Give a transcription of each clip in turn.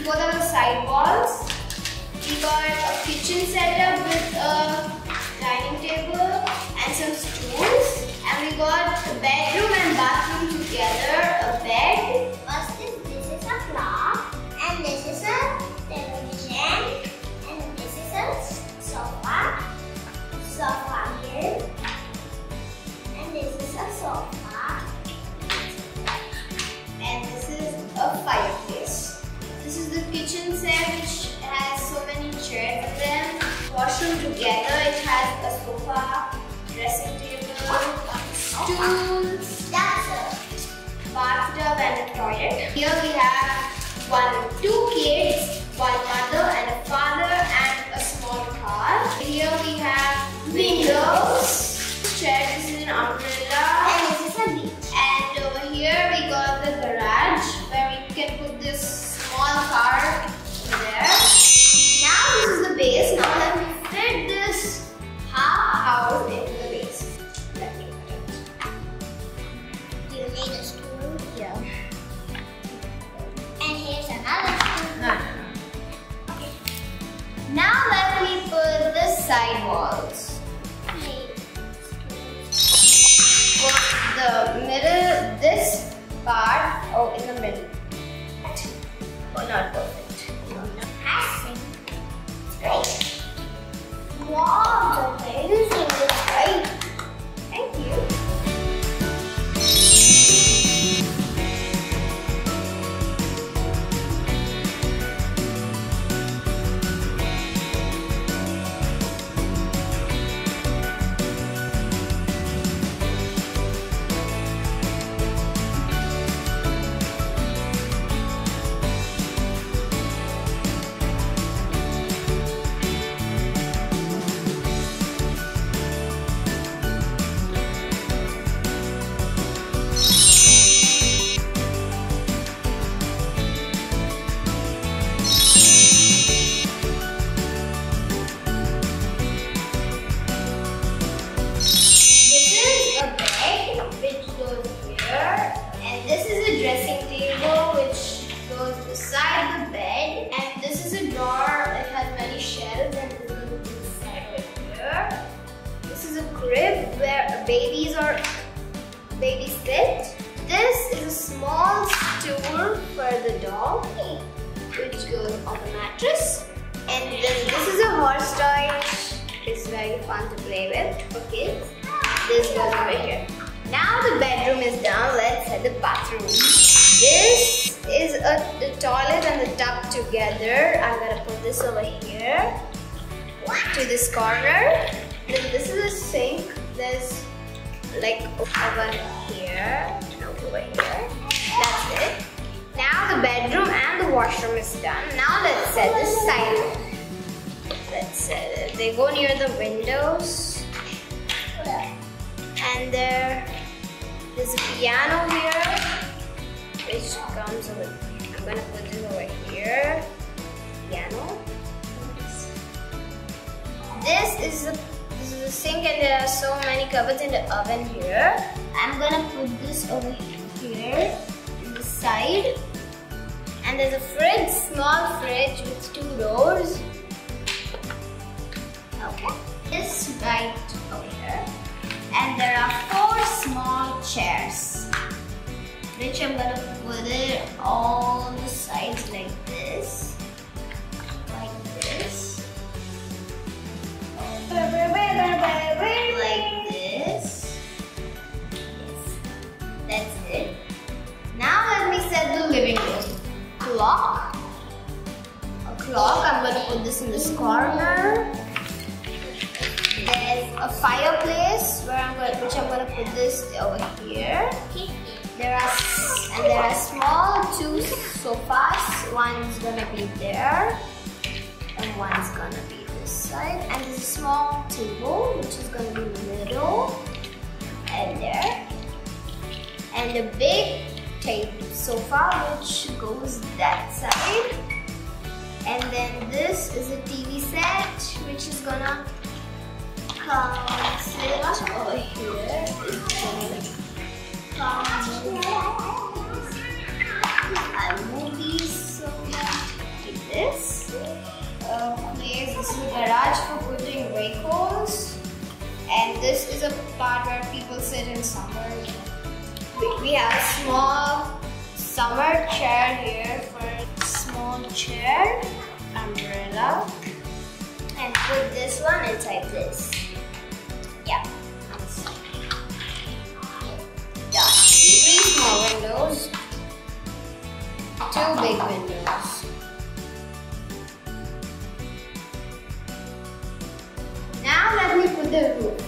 These both are the side walls. We got a kitchen setup with a dining table and some stools. And we got a bedroom and bathroom together, a bed. First this is a clock, and this is a television, and this is a sofa here, and this is a sofa, and this is a fireplace. This is the kitchen set which has so many chairs in them. Washroom together, it has a sofa, dressing table, stools, bathtub and a toilet. Here we have two kids, one mother and a father and a small car. Here we have windows, chair, this is an umbrella, and this is a beach. and over here we got the garage where we can put this small car over there. Now this is the base. Now let me fit this house into the base. Let me put it. You need a stool. Yeah. And here's another stool. No. Okay. Now let me put the side walls. For the middle, this part, in the middle. Oh, not perfect. It's great. Wow, the amazing is great. Thank you. This is a dressing table which goes beside the bed, and this is a drawer that has many shelves, and this is inside right here. This is a crib where babies sit. This is a small stool for the dog which goes on the mattress, and then this is a horse toy. It's very fun to play with for kids. This goes over here. Now the bedroom is done, let's head the bathroom. This is the toilet and the tub together. I'm gonna put this over here to this corner. Then this is a sink. There's like over here and over here. That's it. Now the bedroom and the washroom is done. Now let's set the side. Let's set it. They go near the windows. And there's a piano here, which comes over. I'm gonna put this over here. Piano. This is the sink, and there are so many cupboards in the oven here. I'm gonna put this over here in the side. And there's a fridge, small fridge with 2 doors. Okay. This right over here. And there are 4 small chairs, which I'm gonna put it on the sides like this, like this, Yes, that's it. Now let me set the living room. Clock. A clock. I'm gonna put this in this corner. There's a fireplace which I'm gonna put this over here. There are small 2 sofas. One's gonna be there, and one's gonna be this side. And there's a small table which is gonna be in the middle, and there. And a big sofa which goes that side. And then this is a TV set which is gonna sit over here. I'll move these so make holes. And this is a part where people sit in summer. We have a small summer chair here for small chair, umbrella, and put this one inside this. Yeah. Done. 3 small windows, 2 big windows. Now let me put the roof.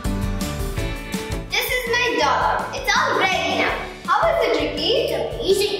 It's all ready now. How is it, Ricky? It's amazing.